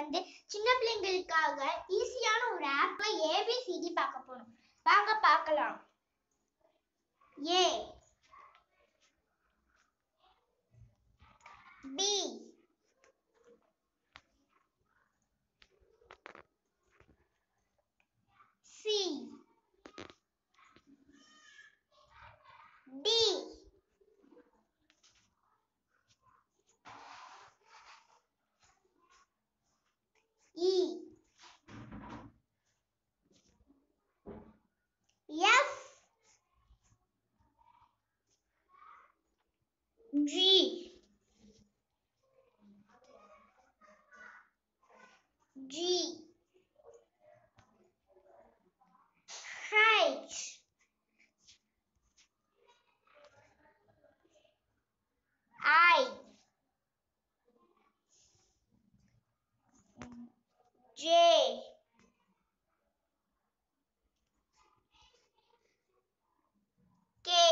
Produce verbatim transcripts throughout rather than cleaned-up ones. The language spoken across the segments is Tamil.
வந்து சின்ன பிள்ளைங்களுக்காக ஈஸியான ஒரு ஆப் ஏபிசிடி பார்க்க போறோம். வாங்க பார்க்கலாம். A B C D E F G G H I J K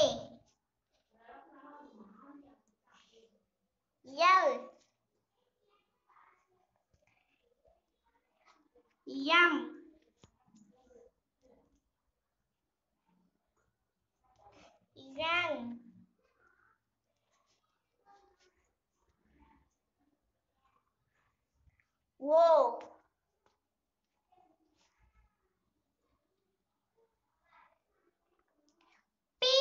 L M N O P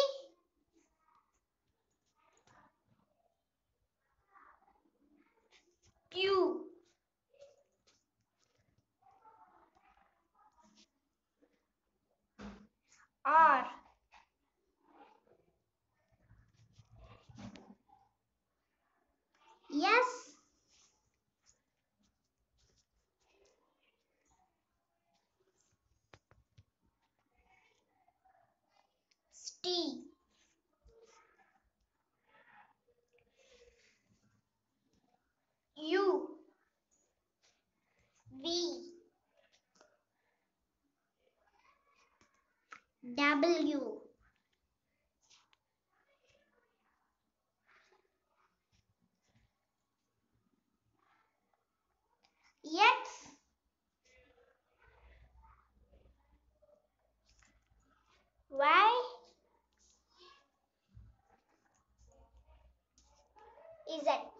Q R S T U V W X Y Z.